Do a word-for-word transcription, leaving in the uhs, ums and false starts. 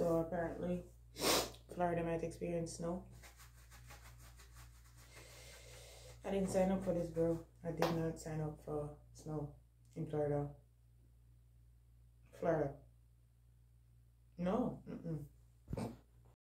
So apparently, Florida might experience snow. I didn't sign up for this, bro. I did not sign up for snow in Florida. Florida. No. Mm-mm.